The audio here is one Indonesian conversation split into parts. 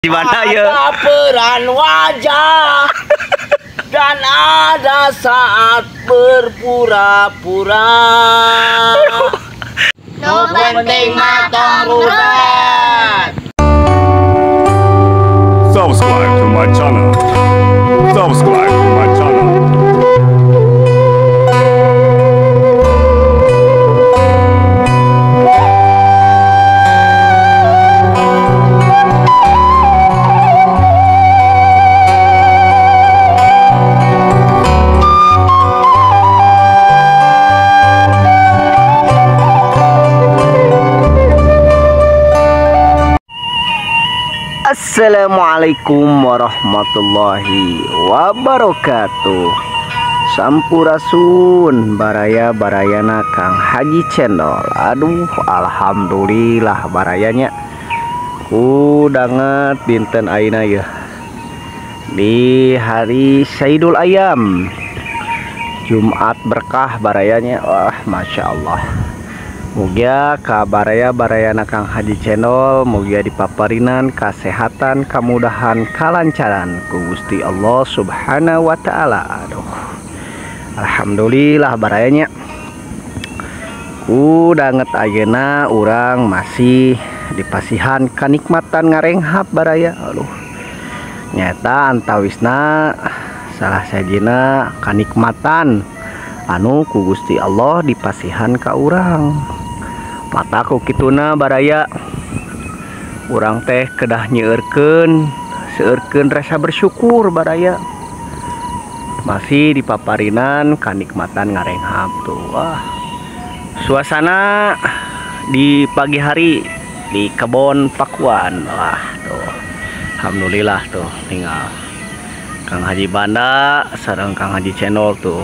Gimana ya? Ada peran wajah dan ada saat berpura-pura. No penting matong rudat. Subscribe to my channel. Subscribe to my channel. Assalamualaikum warahmatullahi wabarakatuh. Sampurasun baraya-barayana Kang Haji Channel. Aduh, alhamdulillah barayanya udanget dinten ayeuna ya. Di hari Sayyidul Ayam, Jumat berkah barayanya. Wah, Masya Allah. Mugia ka baraya-barayana Kang Haji Channel, mugia dipaparinan kesehatan, kemudahan, kelancaran ku Gusti Allah Subhanahu wa taala. Aduh. Alhamdulillah barayanya. Udanget ayeuna urang masih dipasihan kanikmatan ngarenghap baraya. Aduh. Nyata antawisna salah sajina kanikmatan anu ku Gusti Allah dipasihan ka urang. Mataku kituna baraya urang teh kedah nyeueurkeun seueurkeun rasa bersyukur baraya masih dipaparinan kanikmatan ngarenghap tuh. Wah, suasana di pagi hari di kebon Pakuan. Wah tuh, alhamdulillah tuh tinggal Kang Haji Banda sareng Kang Haji Channel tuh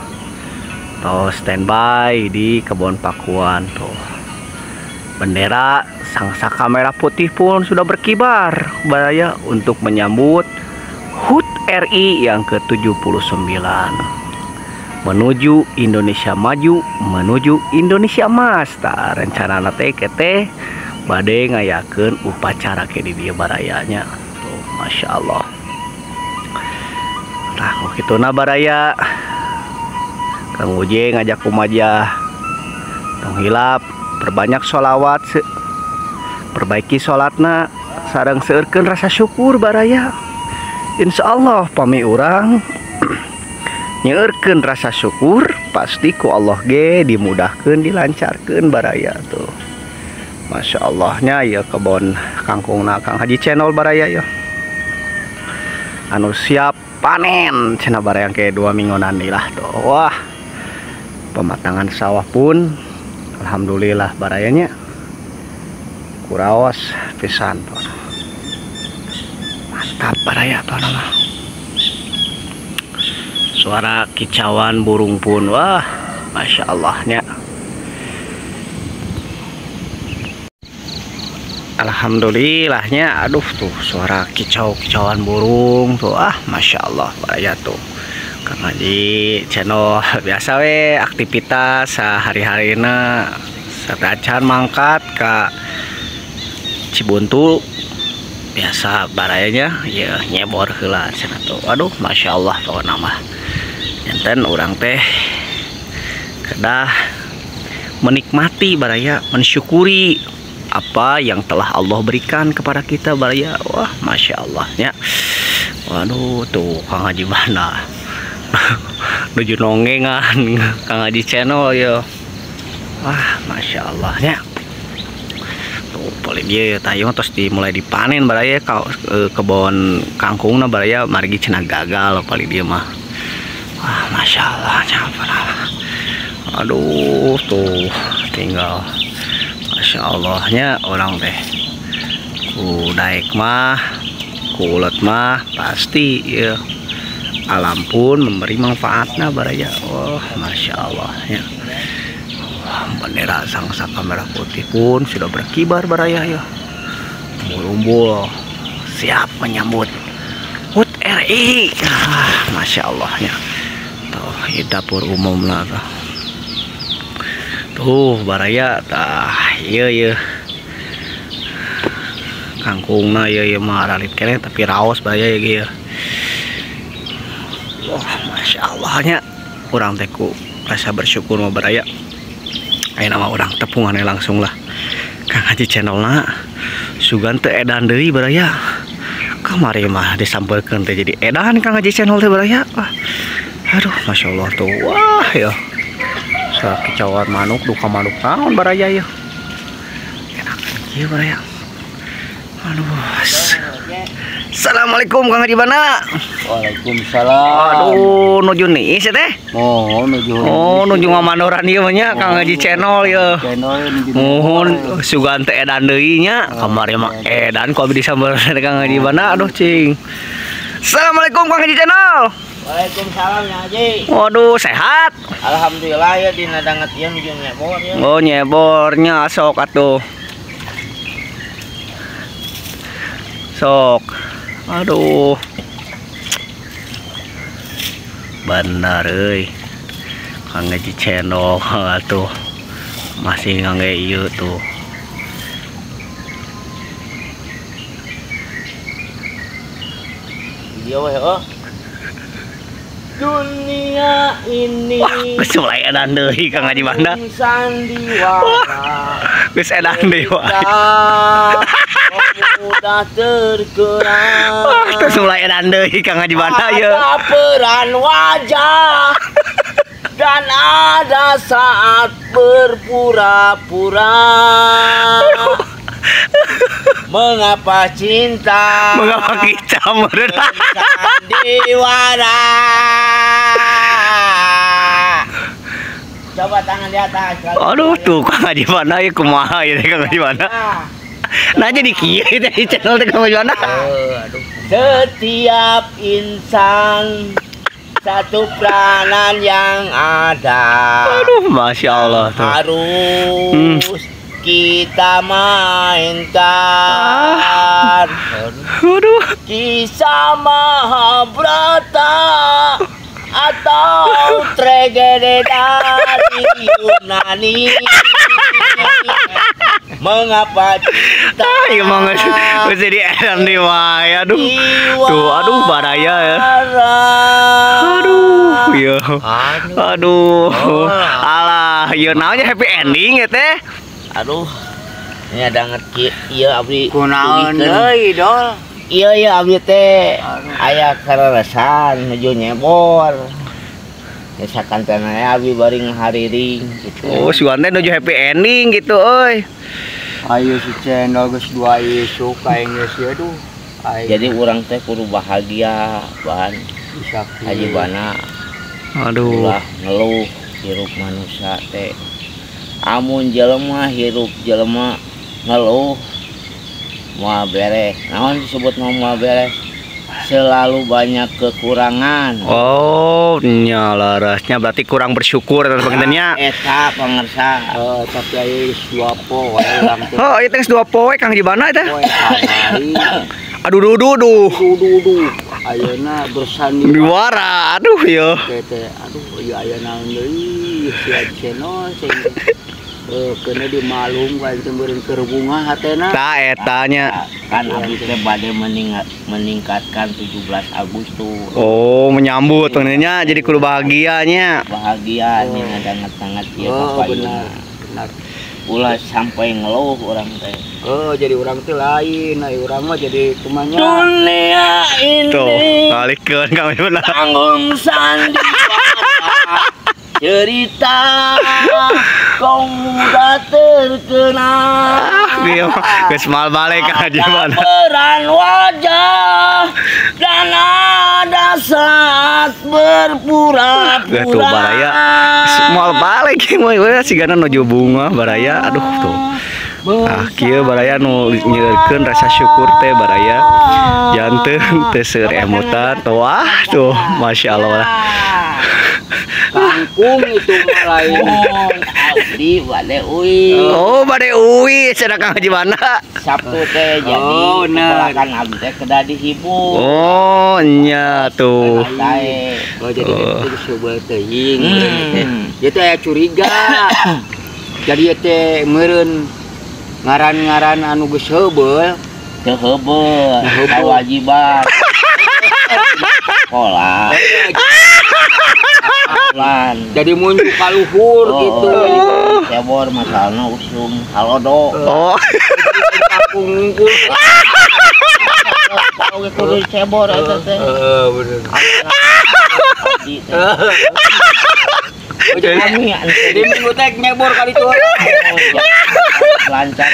standby di kebon Pakuan tuh. Bendera sangsaka merah putih pun sudah berkibar baraya untuk menyambut HUT RI yang ke-79 menuju Indonesia maju, menuju Indonesia emas. Tah rencana teh kete bade ngayakeun upacara ke di dieu barayanya tuh. Masya Allah. Tah kituna baraya Kang Uje ngajak kumajah tong hilap perbanyak sholawat, perbaiki sholatna sareng seueurkeun rasa syukur baraya. Insya Allah pami urang nyeueurkeun rasa syukur pasti ku Allah ge dimudahkeun dilancarkeun baraya tuh. Masya Allahnya ya kebon kangkungna Kang Haji Channel baraya ya anu siap panen cenah baraya ke 2 mingguan lah tuh. Wah, pematangan sawah pun alhamdulillah barayanya kuraos pisan tuh. Mantap baraya tuh nama. Suara kicauan burung pun wah Masya Allahnya. Alhamdulillahnya. Aduh tuh suara kicauan burung tuh. Ah, Masya Allah baraya tuh. Kang Haji Channel biasa we aktivitas sehari-harina sadacan mangkat ke Cibuntu biasa barayanya ya nyebor heula cenah tuh. Aduh, Masya Allah tuh nama enten urang teh kedah menikmati baraya, mensyukuri apa yang telah Allah berikan kepada kita baraya. Wah, Masya Allahnya. Waduh tuh Kang Haji Banda nuju nongengan Kang Haji Channel ya. Wah, Masya Allahnya. Tuh paling dia tayung terus dimulai dipanen baraya kebon kangkungna baraya margi cenah gagal paling dia mah. Wah, Masya Allahnya. Aduh tuh tinggal Masya Allahnya orang teh daek mah kulet mah pasti ya alam pun memberi manfaatnya baraya. Oh, Masya Allah ya. Bendera sangsaka merah putih pun sudah berkibar baraya ya. Umbul-umbul siap menyambut HUT RI. Ah, Masya Allah ya. Tuh di dapur umum lah tuh baraya tah iya kangkungna ya mah ralit kene tapi raos bahaya ya gitu. Wah, masya Allahnya orang teku rasa bersyukur mau beraya. Ayo nama orang tepungannya langsung lah. Kang Haji channel na sugan teu edan deui beraya. Kamari mah disampaikan teh jadi edan Kang Haji channel teh beraya. Aduh, masya Allah tuh. Wah ya. Kecauan manuk duka manuk naon beraya ya. Enakan kieu beraya. Aduh. Assalamualaikum Kang Haji Bana. Waalaikumsalam. Aduh, nuju nih sih teh. Oh, nuju ngamanuran ieu mah nya Kang Haji channel ya. Mohon sugan teh edan deui nya. Kamari mah edan ku abdi disambeurna Kang Haji Bana. Aduh cing. Assalamualaikum Kang Haji channel. Waalaikumsalam ya Haji. Waduh, sehat. Alhamdulillah ya dina danget ieu nuju nyebor ya. Oh, nyebornya sok atuh. Sok. Aduh. Benar euy. Kang Haji channel atuh. Masih ngangge ieu tuh. Iya weh dunia ini. Geus mulai edan deui Kang Haji Bana. Sandiwara. Geus edan deui wae. Mudah tergerak. Geus mulai edan deui Kang Haji Bana ye. Ada peran wajah dan ada saat berpura-pura. Mengapa cinta? Mengapa kita merendah? Sandiwara. Coba tangan di atas. Aduh tuh Kang Haji Bana ya kumaha ya Kang Haji Bana. Nah jadi kieu dari channel teh Kang Haji Bana. Setiap insan satu peranan yang ada. Aduh, masya Allah tuh. Harus kita mainkan. Aduh. Kisah Mahabharata atau tragedi dari Yunani. Mengapa cinta? Emang geus jadi edan deui wae. Aduh. Tuh, aduh baraya ya. Aduh, ya. Aduh. Alah, ieu naon happy ending ya teh. Aduh. Ini ada ngerti ieu abdi. Kunaon deui dol? Iya abdi teh aya kareresan nuju nyebor. Misalkan tanah abdi bari ngahariring gitu. Oh, sugan teh nuju happy ending gitu euy. Ayo si channel geus 2 isu kaeng geus ieu duh. Jadi urang teh kudu bahagia bahan bisa Haji Bana. Aduh. Ulah ngeluh hirup manusia teh. Amun jelema hirup jelema ngeluh moal beres. Naon disebut moal beres? Selalu banyak kekurangan. Oh, nya larasnya berarti kurang bersyukur atau pengennya. Eta pangersa. tapi ayo geus 2 poe urang teh. Oh, itu geus 2 poe Kang Haji Bana teh. Poe kamari. Aduh duh. Duh. Ayeuna bersandi Diwara. Aduh ya. teh. Aduh, ieu aya naon deui si channel sing kena dimalum kan temeureun keur bunga hatena. Tah etanya. Kan abdi teh bade meningkatkan 17 Agustus. Oh, menyambut pengennya jadi kudu bahagianya. Bahagia nih ngadanget-danget ieu Oh, Bapak benar. Ulah sampai ngeluh orang teh. Oh, jadi orang teh lain, urang mah jadi kumanya. Dunia ini Tuh, kalikeun Kang Haji Bana. tanggung sandiwara. Cerita kau mudah terkenal. Dia geus mal balik Kang Haji Bana. Peran wajah dan ada saat berpura-pura. Tuh baraya mal balik we sigana nuju bunga baraya. Aduh tuh. Ah, kieu baraya nu nyeureurkeun rasa syukur teh baraya. Janten teu seur emutan. Wah, tuh masyaallah lah. Kangkung itu mah lain. Abdi bade uwi. Oh, bade uwi cenah Kang Haji Bana. Sabtu teh jadi Oh, bener. kan abdi teh kedah dihibur. Oh, nya tuh. Sae. Oh, jadi itu disebut teuing. Ieu teh aya curiga. Jadi ieu teh meureun ngaran-ngaran anu geus heubeul Kehebet, kewajiban. Sekolah. Jadi muncul kaluhur gitu. Cebor masalahnya usum halodo. Oh. Kakung unggul. Kalau kudu cebor eta teh. Bener. Kami Jadi minggu teh nyebor kali itu. lancar.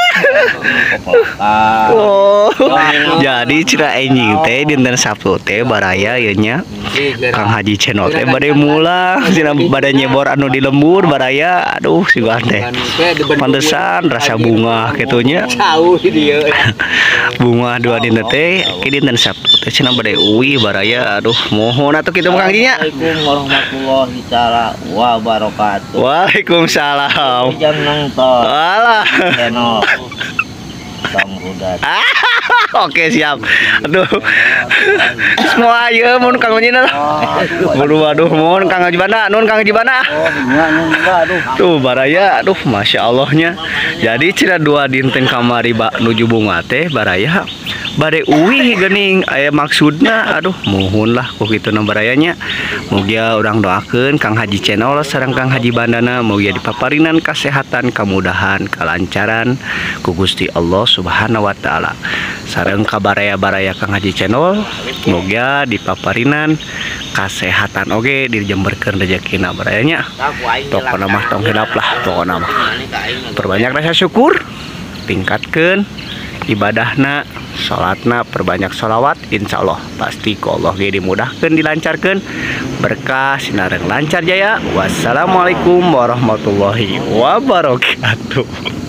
Oh. Jadi cira enjing teh dinten Sabtu teh baraya ieu nya. Kang Haji Channel teh bade mulang cenah bade nyebor anu di lembur baraya. Aduh siga teh. Pantesan rasa bunga kitu nya. Jauh dia. Bunga dua dinten teh ki dinten Sabtu teh cenah bade uwi baraya. Aduh mohon atuh kitu Kang Haji nya. Assalamualaikum warahmatullahi taala wabarakatuh. Waalaikumsalam. Jam nonton Alah. channel Bang Budat. Oke siap. Aduh. Semua ayeuna mun Kang Haji na. Waduh mun Kang Haji Bana, nun Kang Haji Bana. Tuh baraya, aduh masya Allahnya. Jadi cina dua dinten kamari nuju bunga teh baraya. Bade uwi geuning aya maksudna. Aduh muhun lah ku kitu na barayanya. Mugia urang doakeun Kang Haji Channel sareng Kang Haji Bandana mugia dipaparinan kasehatan, kemudahan, kelancaran ku Gusti Allah Subhanahu wa taala. Sareng kabaraya-baraya Kang Haji Channel mugia dipaparinan kasehatan oge dijemberkeun rezekina barayanya. Pokona mah tong hilap lah pokona mah. Perbanyak rasa syukur, tingkatkeun ibadahna, salatna, perbanyak sholawat, insya Allah pasti ku Allah ge dimudahkeun, dilancarkeun, berkah sinareng lancar jaya. Wassalamualaikum warahmatullahi wabarakatuh.